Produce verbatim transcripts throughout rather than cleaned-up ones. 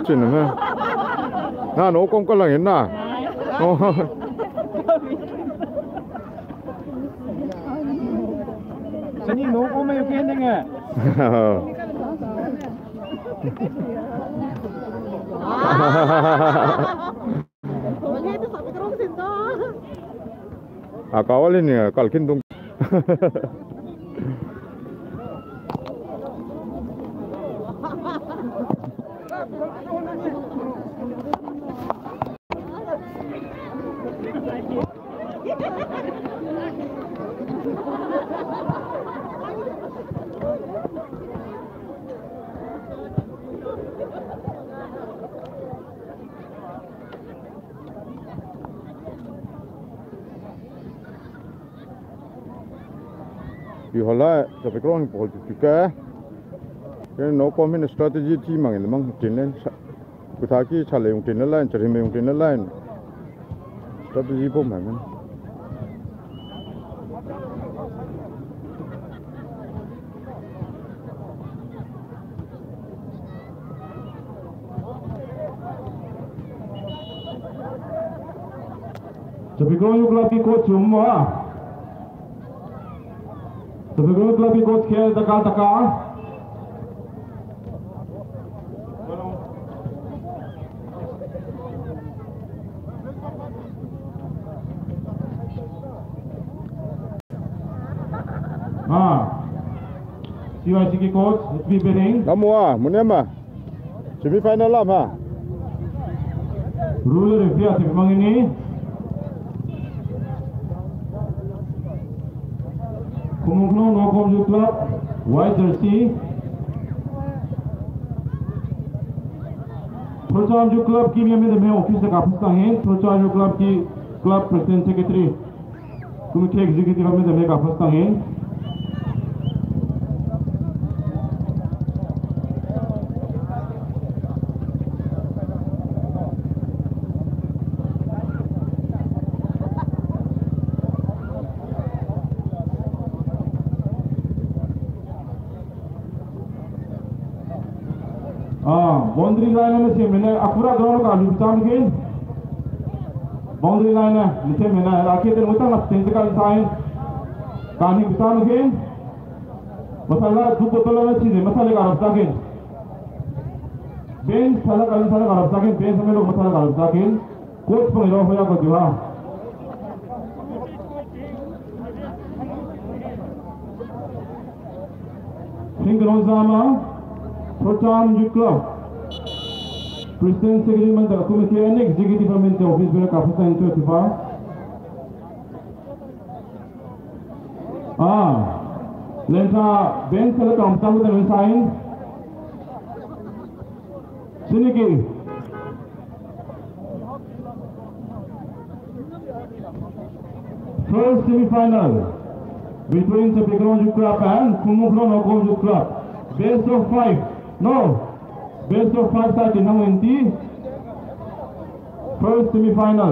chin na na no kom ka lang na oh sani no kom mai ke ne nga ah kawalin ni kalkin tung Di hola sa pekron pol tuka ke no komen strategy ti mangil mang tinlen kutaki chale yung tinlan chari me yung tinlan strategy po man sa pekron yung club ko chumwa Sebelum klub ikut ke dekat-dekat. Ah, siapa sih coach? H B Bering. Kamu ah, mana mah? Semi final lah mah. Rule referee asyik memang ini. Kumukno no kom club white jersey Thorcham ju club की में में ऑफिस से काफिस्ता हैं थोरचाम ju club की club president secretary committee executive में में काफिस्ता हैं बाउंड्री लाइन में से मैंने अपूरा ग्राउंड का लुटान के बाउंड्री लाइन में से मैंने आके दिन उतना स्टेज का साइन कहानी लुटान के मसाला दूध बोतल में चीज़ मसाले का रफ्ता के बेन साला का साला का रफ्ता के बेन समय लोग मसाला का रफ्ता के कोच पर इलाव होया को जुआ सिंह रोज़ामा थोरचाम ju club President Secretary Manda Committee and Executive Committee Office में काफी साइन तो सिपा ah लेंटा बेंच से काम चालू करने साइन सिनिकी first semi-final between the background ju club and Kumukno Nokom ju club best of five no Best of five side in Hangwenti. First semi-final.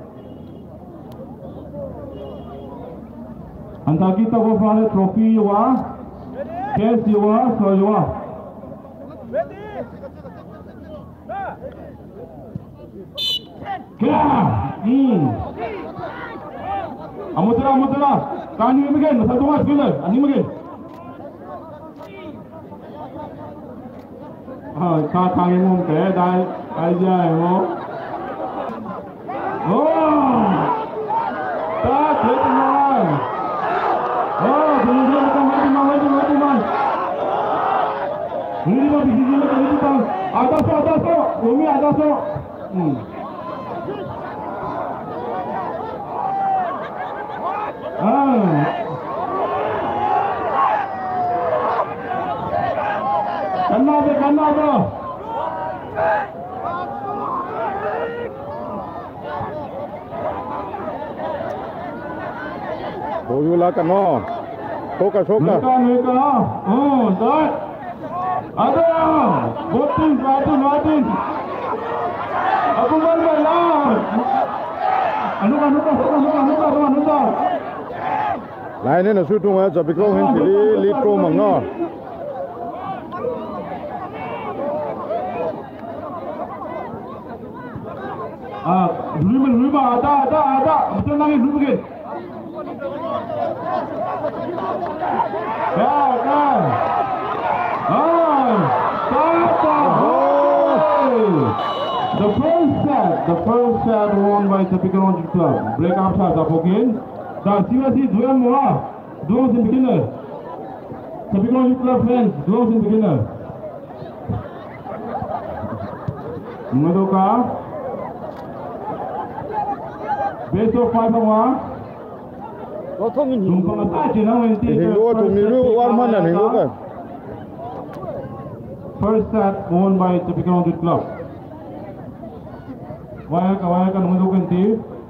Anta kita go final trophy yuwa. Case yuwa, so yuwa. Kya? Hmm. Amutera, amutera. Kani again. Satu mas killer. Ani again. हाँ का कांगे मुंह के दाल आई जाए वो ओह ता खेत मान ओह दुनिया में तो मत मार मत मत मार दुनिया में किसी ने कहीं तो आधा सौ आधा सौ वो भी आधा सौ हाँ करना दे करना दो Boyola ka no Soka soka Nuka nuka Oh dot Ada Botin Botin Botin Aku balik lah Anuka anuka anuka anuka anuka anuka Lain ni nasu tu macam pikau hen sili litro mang no Ah, dulu dulu ada ada ada betul lagi dulu mungkin. Ya, ya. Ah, the first set, the first set won by Typical Hundred Club. Break up shots up again. The C S C dua more, dua sin beginner. Typical Hundred Club fans, dua sin beginner. Mengaduka. Best of five awak. Tumpang atas je nak nanti. Hingga tu miru warman dan hingga kan. First set won by Typical Hundred Club. Waya ka waya ka nunggu nanti.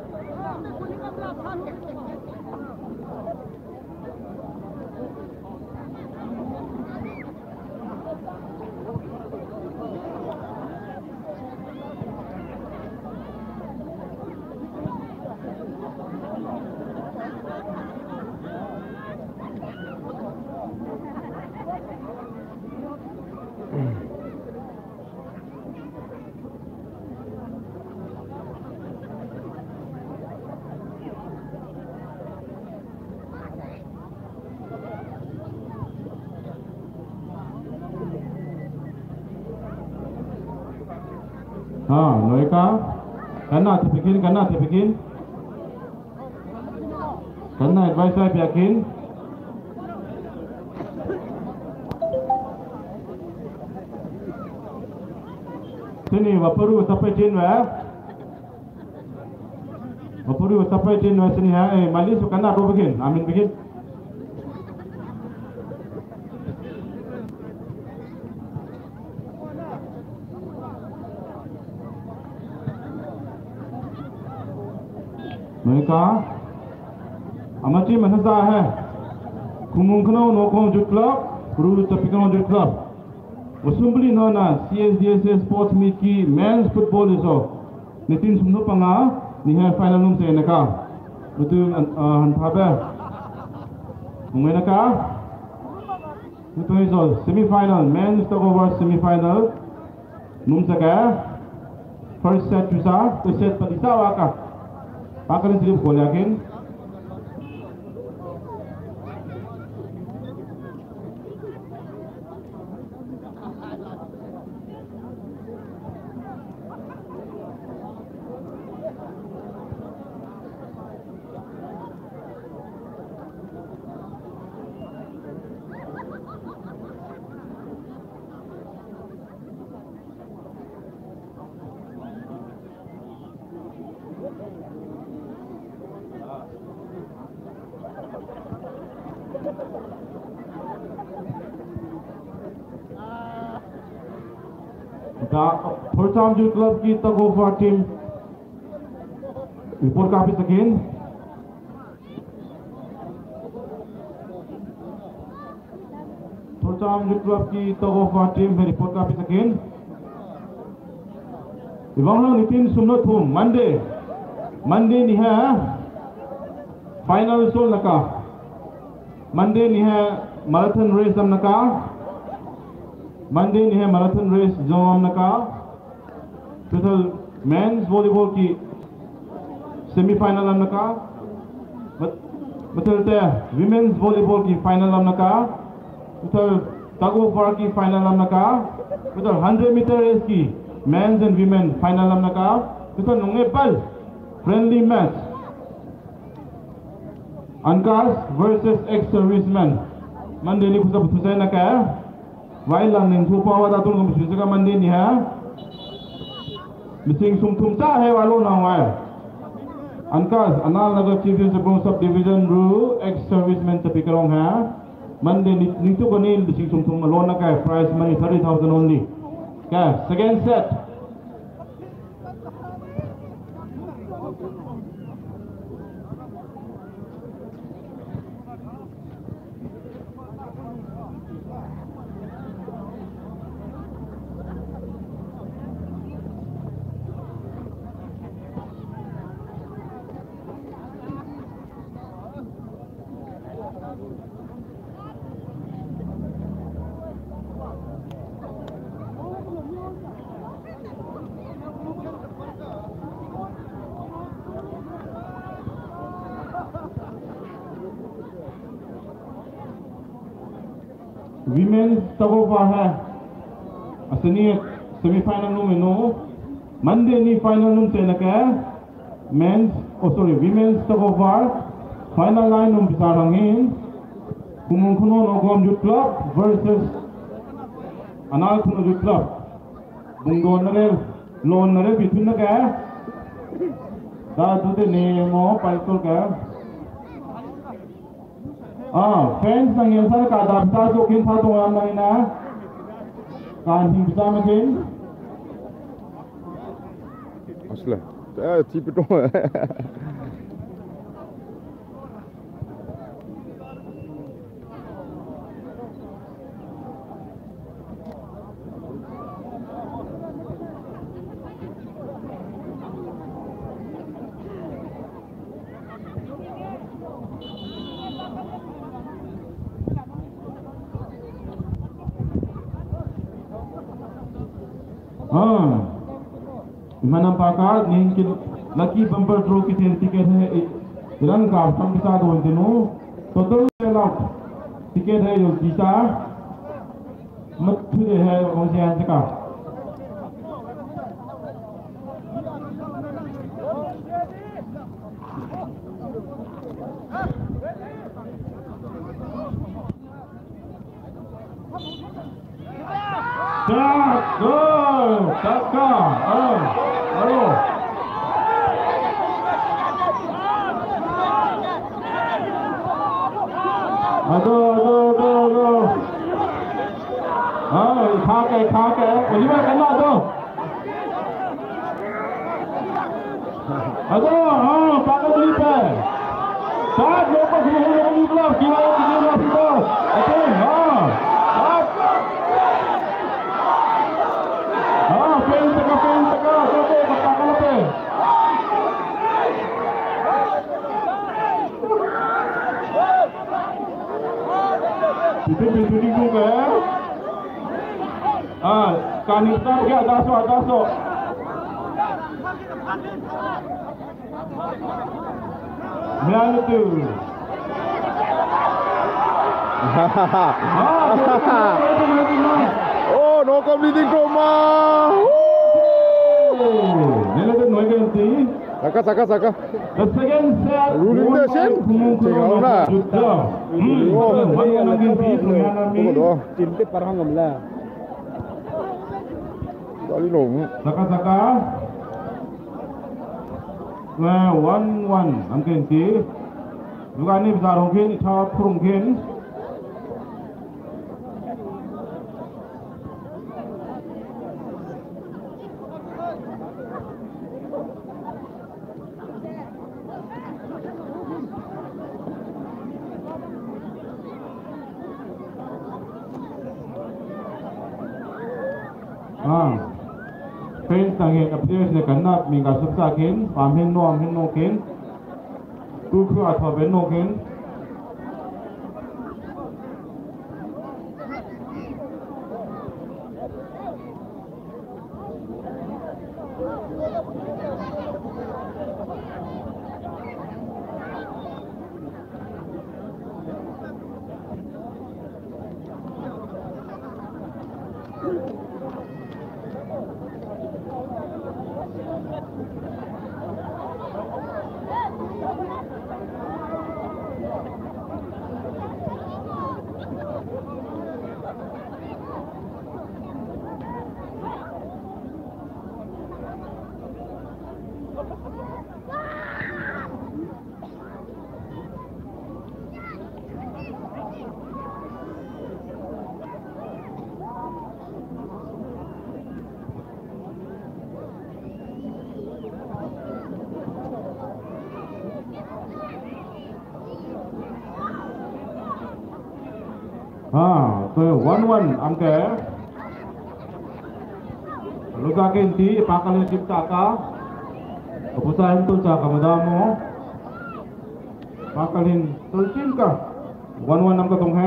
Ha, mereka kena terfikir, kena terfikir. Kena advice saya yakin. Sini, baparu sampai tin wa. Baparu sampai tin wa sini ha. Eh, malis kena do begin. Amin begin. Mereka amati mahasiswa है kumungkano nokong jut club guru Typical Hundred club usumbli nona C S D S S sports meet की men's football iso nitin sumno panga ni hai final num se naka betul han phabe mungena ka betul iso semi final men's tug of war semi final num saka first set tusa to set padisa waka Pakai silip gol yakin. Pertama jut club की tug of war team report काफी सकें pertama jut club की tug of war team में report काफी सकें इवांगलो नितिन सुमनो थूम Monday Monday नि है final सोल नका Monday नि है marathon race दम नका Monday ni hai marathon race jom naka total men's volleyball ki semi final am naka betul te women's volleyball ki final am naka total tug of war ki final am naka total one hundred meter race ki men's and women final am naka total nunge pal friendly match Ankas versus ex serviceman Monday ni kusa betul naka Wailan ning supa wa datul ngam suka mandi ni ha Mising sum tum sa hai walo na wa Ankas anal nagar chief of sub division ru ex serviceman Typical ha Monday ni ni tu koni mising sum tum alone na ka prize money thirty thousand only ka second set women's tagova hai asani semi final num no Monday ni final num tenaka men's oh sorry women's tagova final line num bisarangin kumung kuno nogom youth club versus anal kuno youth club bungdo nare loan nare between naka da dute nemo palkol ka ah fans nang yang sar ka dabta so kin sa to am nang na kan hing bisa makin asla eh tipe to हाँ इमानम पाकार नींद के lucky bumper draw की ticket है रंग का हम के साथ होते no total sell out ticket है जो जीता मत फिर है उनसे आज का Start, go, Taka, oh, hello. Ado, ado, ado, ado. Ah, khá cái, khá cái, ini mana kena ado? Ado, ah, pakai beli pe. Start, lepas ni boleh beli pula, kira kira kira pula. Okay, ah, start. Ah, pen teka, pen teka, okay, katakan apa? Kita berdiri juga. Ah, kanita ke ada so, ada so. Melayu tu. Oh, no completing coma. Nila tu noi ganti. Saka, saka, saka. The second set. Ruling the same. Tinggal na. Oh, mana lagi ganti? Tunggu doh. Cinta parang gamla. Kali nong. Saka saka. Nah, one one. Am ganti. Juga ni besar mungkin, cepat mungkin. Ah, pen tangin appears ne kanap minga subsa kin, pamhin no amhin no kin, kuku atwa ben no kin. Ah, so one one angka. Luka kenti pakal cipta ka. Keputusan tu cak kamadamu. Pakalin tercin ka. One one angka tungha.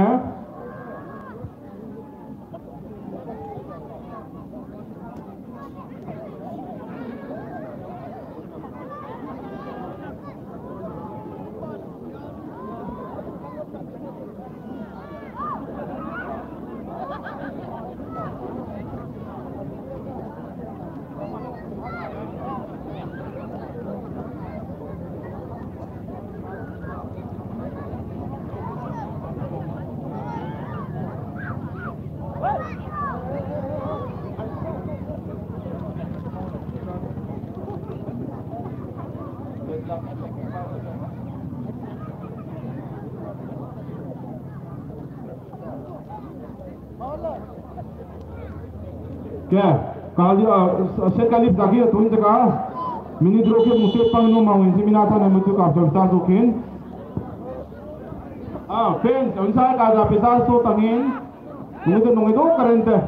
Oke, kali sekali lagi tu ini cakap, mini drone musim panggung mau ini minata nama tu kau jauh sukin. Ah, fans, unsur kada pesal tu tangin, ini tu nunggu tu kerente.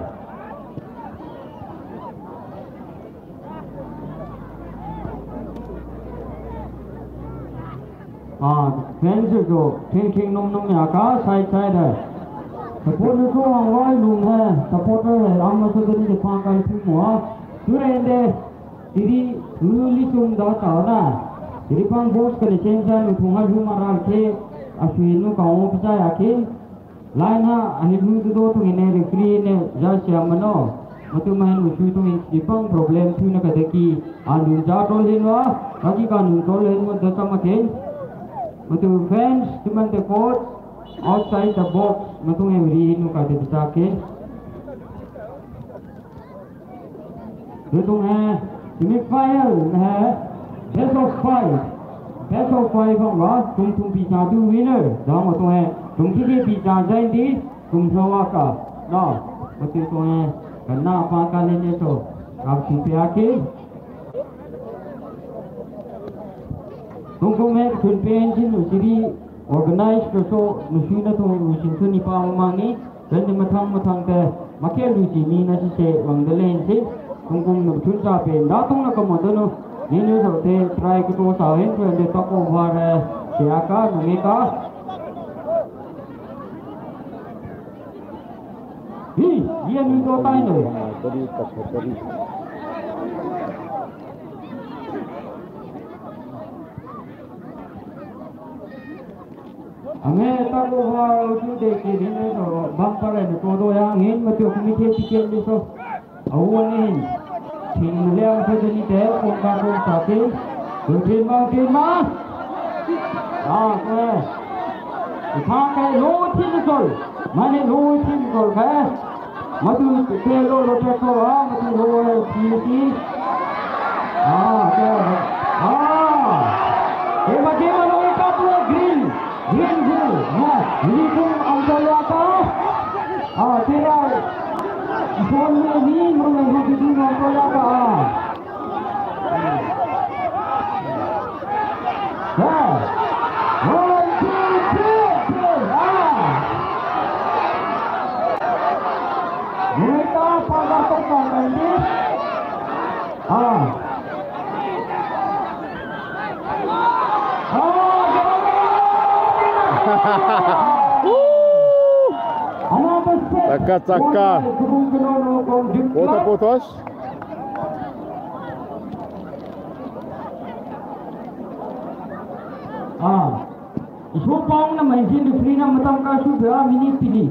Ah, fans itu king king nom nom ya kah side side है. Support itu orang lain lum है, support है, amat sedikit depan kali semua. Turen deh, jadi luli cum dah tahu na. Jadi pang bos kali censan utungan rumah rakyat, aswinu kau percaya yakin. Lain ha, akhir itu tu tu ini referee ini jadi siapa mana. Matu main usul tu ini pang problem tu nak kedeki. Anun jatuh lewat, lagi kan anun lewat datang makin. Matu fans cuma the court outside the box matu every nu kata bisa ke itu है semifinal है best of five best of five होगा तुम तुम पीछा दो winner दाम तो है तुम किसी पीछा जाएंगे तुम सवा का ना मत तो है करना apa kalian itu आप सीधे आके तुमको मैं कैंपेन जिन उसी organize तो मशीन तो मशीन तो निपा मांगी dan matang matang te makel luci ni na si wangdalen si kung kung nagtun sa pen datong na kamodo no nino sa te try ko to sa hen to de top over siya ka namika hi dia ni to tayo no tadi tak tadi हमें तब वो जो देखे दिन में तो बम्पर है तो दो यहाँ हिन में तो कमिटी टिकट भी तो अवॉन हिन ठीक मिले हमसे जनी टे उनका तो साथे तो फिर माँ फिर माँ हाँ तो है उठा के लो ठीक सोल माने लो ठीक सोल है मधु के लो लोटे तो हाँ मधु लो है पीसी हाँ तो हाँ ये मजे में लो एक आप लोग green green green ya ini pun ambil apa ah tidak phone ni mana yang kita ambil apa ya one two three ah mereka pada pertandingan ini ah Cakap-cakap putus-putus ah isu pang na main di free na matam ka su bia mini pili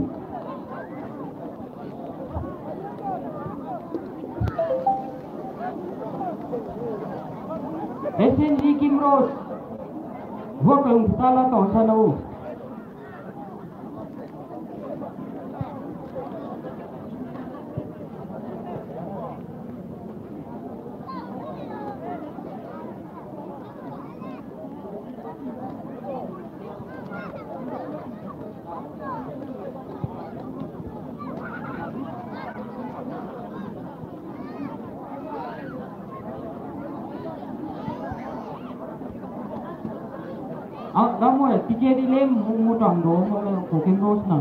S N G Kimros wo kung tala to sa no ah kamu ya tiga di lem mutang do oleh cooking rose na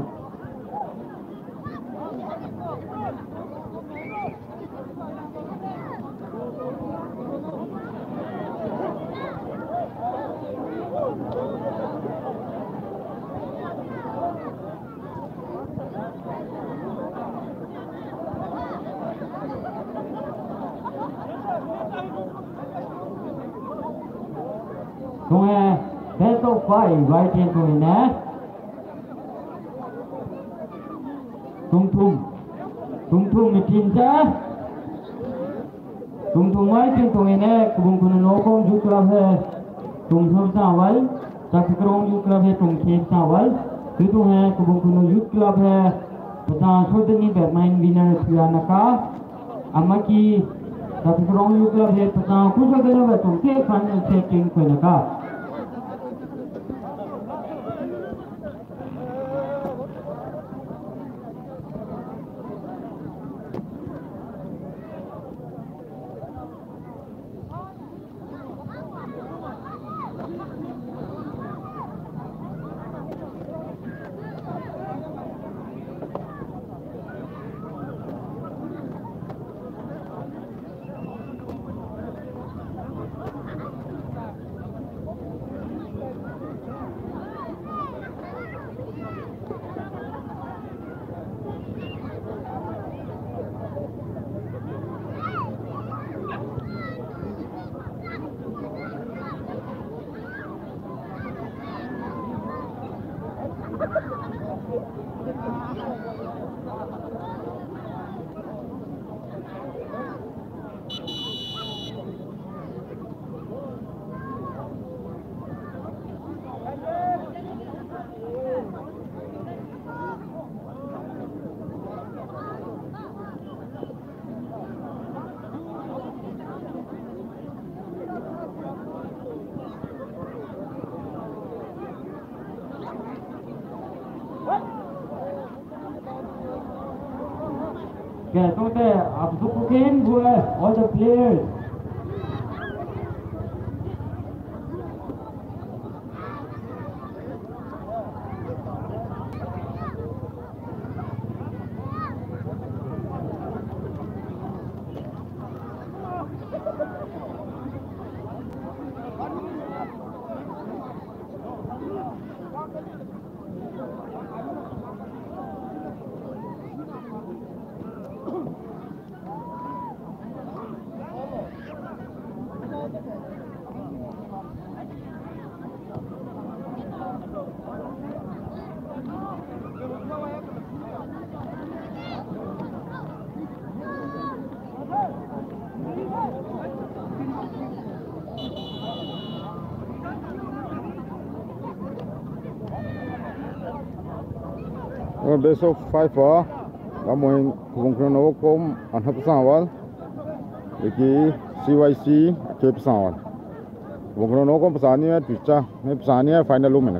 तो है best of five right hand to in eh tum tum tum tum ni tinja tum tum right hand to in eh kubung kuno lokong ju club hai tum thum sawal chakrong ju club hai tum khet sawal itu hai kubung kuno youth club hai pata sodani bermain winner Trianaka amaki chakrong ju club hai pata kusagana hai tum ke final setting ko naka Okay, so there, Abzukukin, all the players. Best of five ah, kamu kung krono kom anha pesawal, lagi C Y C ke pesawal. Kung krono kom pesawalnya tujuh, ni pesawalnya final lumen.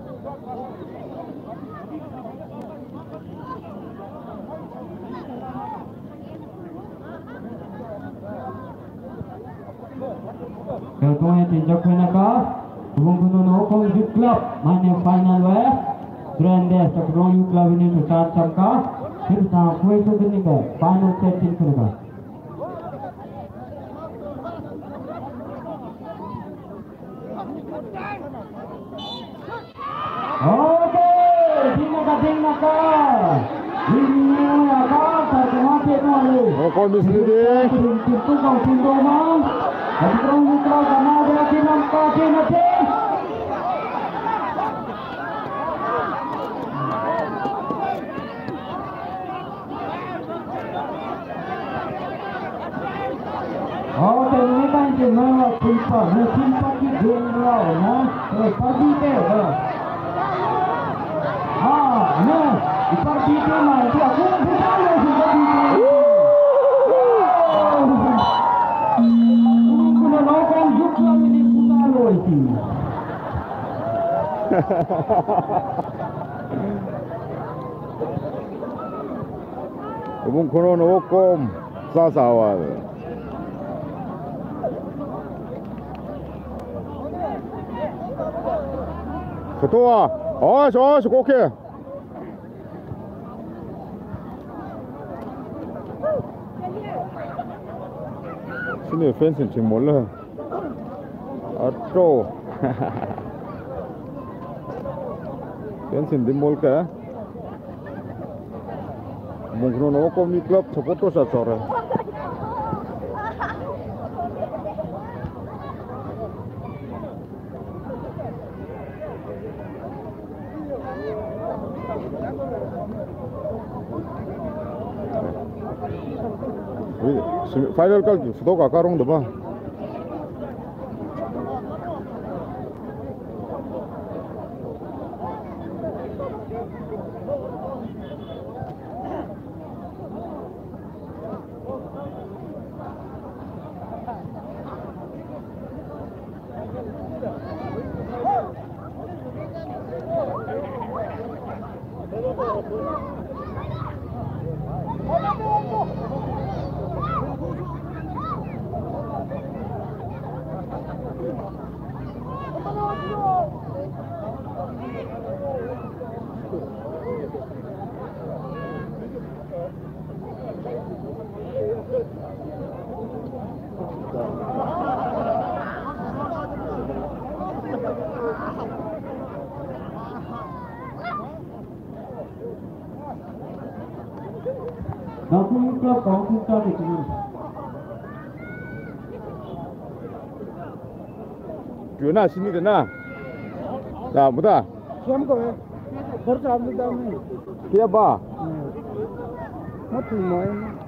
Kalau yang tinjau kena kah, kung krono kom di club mana final weh. Grande Sabrong Youth Club ini besar samka, kita kue sudah ni ke final setting kena. Okay, tinggal ka tinggal ka. Ini apa? Terima kasih. Oh, kau mesti deh. Itu kau tinggal mana? Sabrong Youth Club mana ada kita pakai nanti. Oh, ini kan cuma timpa, timpa di general, nah, pergi ke, ah, nah, pergi ke mana? Dia aku bukan lagi pergi. Aku nak lakukan juga ini putar lagi. Kamu krono kom sasawal. Ketua, oh, so, so, okay. Sini fencing cuma lah. Atau fencing di mall ke? Mungkin orang komi club support tu sahaja. Final kali foto kakarong dah bah. Aku club kau kita ni. Kena sini kena. Dah, betul. Siapa kau? Kia ba? Mati mo.